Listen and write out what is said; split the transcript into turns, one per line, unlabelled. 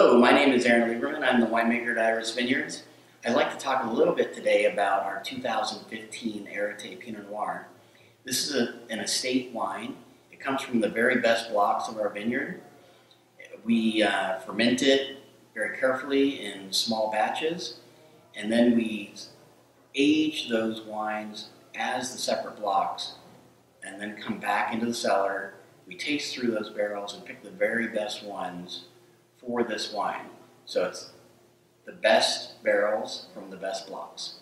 Hello, my name is Aaron Lieberman. I'm the winemaker at Chalice Vineyards. I'd like to talk a little bit today about our 2015 Areté Pinot Noir. This is an estate wine. It comes from the very best blocks of our vineyard. We ferment it very carefully in small batches, and then we age those wines as the separate blocks, and then come back into the cellar. We taste through those barrels and pick the very best ones for this wine. So it's the best barrels from the best blocks.